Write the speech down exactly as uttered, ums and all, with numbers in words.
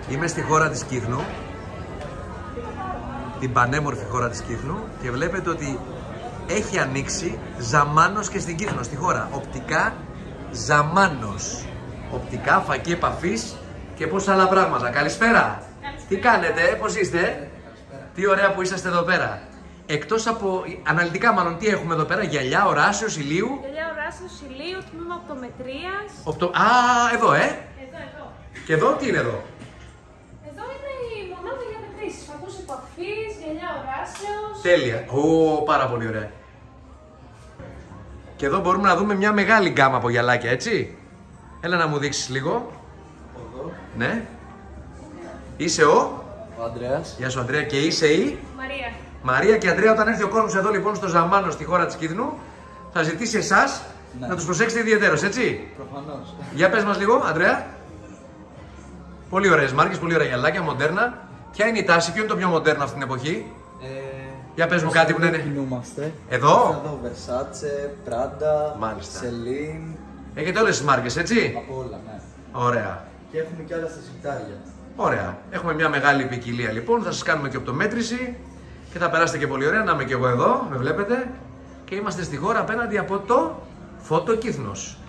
Είμαι στη χώρα της Κύθνου, την πανέμορφη χώρα της Κύθνου, και βλέπετε ότι έχει ανοίξει Ζαμάνος και στην Κύθνο, στη χώρα. Οπτικά Ζαμάνος. Οπτικά, φακή επαφής και πόσα άλλα πράγματα. Καλησπέρα. Καλησπέρα. Τι κάνετε, πώς είστε? Καλησπέρα. Τι ωραία που είσαστε εδώ πέρα. Εκτός από αναλυτικά, μάλλον, τι έχουμε εδώ πέρα? Γυαλιά οράσεως ηλίου. Γυαλιά οράσεως ηλίου, τμήμα οπτομετρίας. Οπτο... Α, εδώ, ε! Εδώ, εδώ. Και εδώ, τι είναι εδώ? Εδώ είναι η μονάδα για μετρήσεις. Φακούς επαφής, γυαλιά οράσεως. Τέλεια. Ω, πάρα πολύ ωραία. Και εδώ μπορούμε να δούμε μια μεγάλη γκάμα από γυαλάκια, έτσι. Έλα να μου δείξεις λίγο. Εδώ. Ναι. Είσαι ο... Ο Ανδρέας. Γεια σου, Ανδρέα. Και είσαι η... Μαρία. Μαρία και Ανδρέα. Όταν έρθει ο κόσμος εδώ λοιπόν στο Ζαμάνο, στη χώρα της Κύθνου, θα ζητήσει εσάς, ναι, να τους προσέξετε ιδιαιτέρως, έτσι. Προφανώς. Για πες μας λίγο, Ανδρέα. Πολύ ωραίες μάρκες, πολύ ωραία γυαλάκια, μοντέρνα. Ποια είναι η τάση, ποιο είναι το πιο μοντέρνο αυτή την εποχή? Ε, Για πες μου κάτι που είναι... κινούμαστε. Εδώ. Εδώ Versace, Prada, Μάλιστα. Celine. Έχετε όλες τις μάρκες, έτσι. Από όλα, ναι. Ωραία. Και έχουμε και άλλα στα σιρτάρια. Ωραία. Έχουμε μια μεγάλη ποικιλία λοιπόν. Θα σας κάνουμε και οπτομέτρηση και θα περάσετε και πολύ ωραία. Να είμαι και εγώ εδώ, με βλέπετε. Και είμαστε στη χώρα απέναντι από το Φώτο Κύθνος.